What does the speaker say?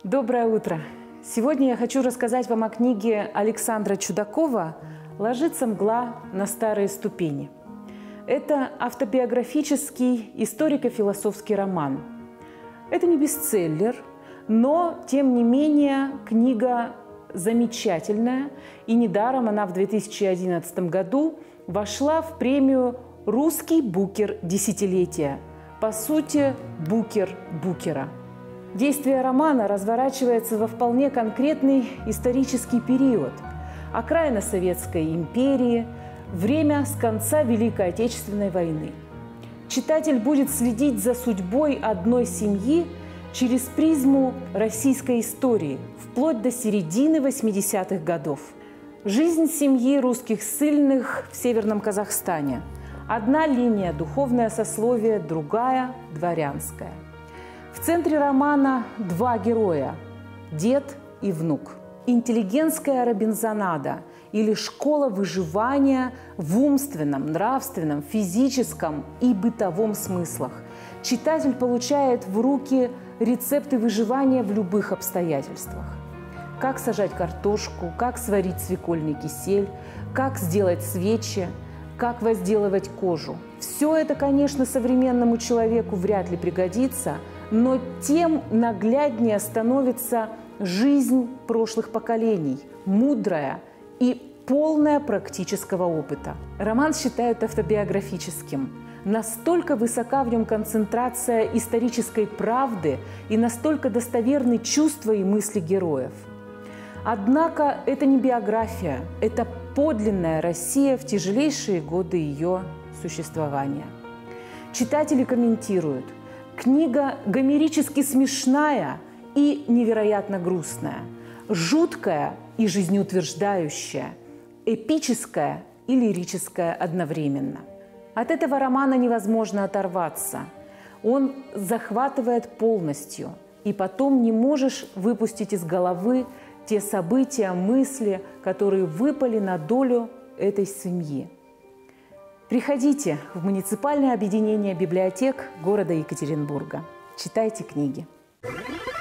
Доброе утро! Сегодня я хочу рассказать вам о книге Александра Чудакова «Ложится мгла на старые ступени». Это автобиографический историко-философский роман. Это не бестселлер, но, тем не менее, книга замечательная, и недаром она в 2011 году вошла в премию «Русский букер десятилетия». По сути, букер букера. Действие романа разворачивается во вполне конкретный исторический период – окраина Советской империи, время с конца Великой Отечественной войны. Читатель будет следить за судьбой одной семьи через призму российской истории, вплоть до середины 80-х годов. Жизнь семьи русских ссыльных в Северном Казахстане. Одна линия – духовное сословие, другая – дворянская. В центре романа два героя – дед и внук. Интеллигентская робинзонада или школа выживания в умственном, нравственном, физическом и бытовом смыслах. Читатель получает в руки рецепты выживания в любых обстоятельствах. Как сажать картошку, как сварить свекольный кисель, как сделать свечи, как возделывать кожу. Все это, конечно, современному человеку вряд ли пригодится, но тем нагляднее становится жизнь прошлых поколений, мудрая и полная практического опыта. Роман считают автобиографическим. Настолько высока в нем концентрация исторической правды и настолько достоверны чувства и мысли героев. Однако это не биография, это подлинная Россия в тяжелейшие годы ее существования. Читатели комментируют: книга гомерически смешная и невероятно грустная, жуткая и жизнеутверждающая, эпическая и лирическая одновременно. От этого романа невозможно оторваться. Он захватывает полностью, и потом не можешь выпустить из головы те события, мысли, которые выпали на долю этой семьи. Приходите в муниципальное объединение библиотек города Екатеринбурга. Читайте книги.